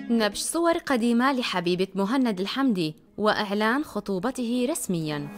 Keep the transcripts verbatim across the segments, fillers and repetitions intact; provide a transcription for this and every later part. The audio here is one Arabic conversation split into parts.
نبش صور قديمة لحبيبة مهند الحمدي وإعلان خطوبته رسمياً.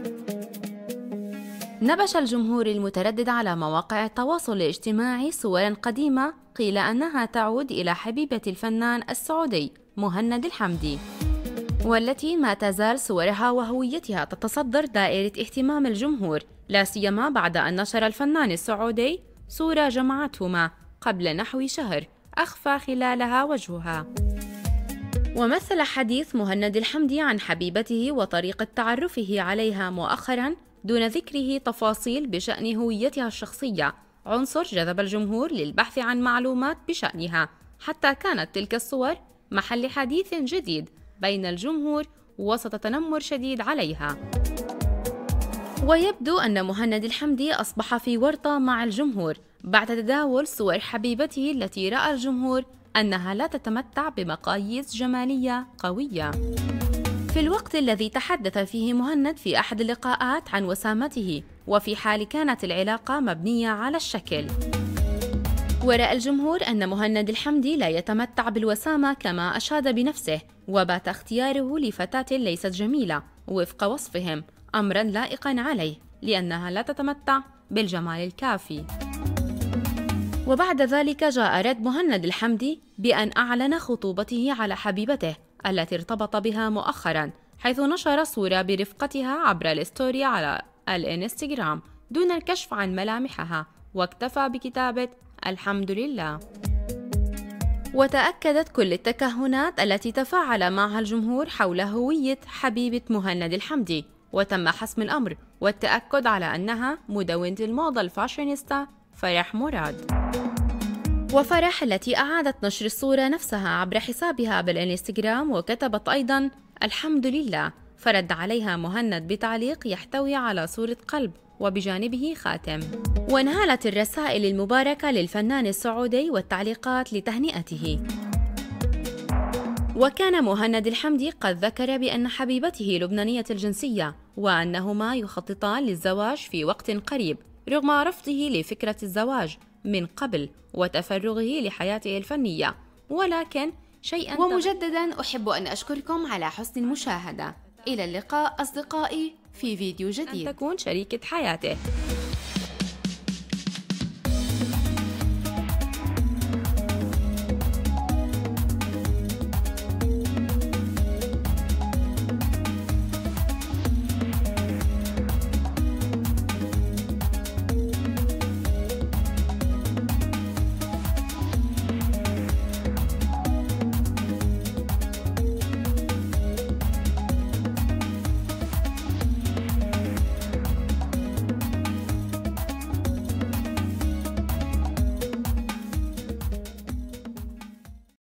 نبش الجمهور المتردد على مواقع التواصل الاجتماعي صوراً قديمة قيل أنها تعود إلى حبيبة الفنان السعودي مهند الحمدي، والتي ما تزال صورها وهويتها تتصدر دائرة اهتمام الجمهور، لا سيما بعد أن نشر الفنان السعودي صورة جمعتهما قبل نحو شهر أخفى خلالها وجهها. ومثل حديث مهند الحمدي عن حبيبته وطريقة تعرفه عليها مؤخراً دون ذكره تفاصيل بشأن هويتها الشخصية عنصر جذب الجمهور للبحث عن معلومات بشأنها، حتى كانت تلك الصور محل حديث جديد بين الجمهور وسط تنمر شديد عليها. ويبدو أن مهند الحمدي أصبح في ورطة مع الجمهور بعد تداول صور حبيبته التي رأى الجمهور أنها لا تتمتع بمقاييس جمالية قوية. في الوقت الذي تحدث فيه مهند في أحد اللقاءات عن وسامته، وفي حال كانت العلاقة مبنية على الشكل. ورأى الجمهور أن مهند الحمدي لا يتمتع بالوسامة كما أشاد بنفسه، وبات اختياره لفتاة ليست جميلة وفق وصفهم أمراً لائقاً عليه لأنها لا تتمتع بالجمال الكافي. وبعد ذلك جاء رد مهند الحمدي بأن أعلن خطوبته على حبيبته التي ارتبط بها مؤخراً، حيث نشر صورة برفقتها عبر الستوري على الانستغرام دون الكشف عن ملامحها، واكتفى بكتابة الحمد لله. وتأكدت كل التكهنات التي تفاعل معها الجمهور حول هوية حبيبة مهند الحمدي، وتم حسم الأمر والتأكد على أنها مدونة الموضة الفاشينيستا فرح مراد. وفرح التي أعادت نشر الصورة نفسها عبر حسابها بالإنستغرام وكتبت أيضاً الحمد لله، فرد عليها مهند بتعليق يحتوي على صورة قلب وبجانبه خاتم. وانهالت الرسائل المباركة للفنان السعودي والتعليقات لتهنئته. وكان مهند الحمدي قد ذكر بأن حبيبته لبنانية الجنسية وأنهما يخططان للزواج في وقت قريب، رغم رفضه لفكرة الزواج من قبل وتفرغه لحياته الفنية. ولكن شيئاً ومجدداً أحب أن أشكركم على حسن المشاهدة. إلى اللقاء أصدقائي في فيديو جديد. أن تكون شريكة حياته.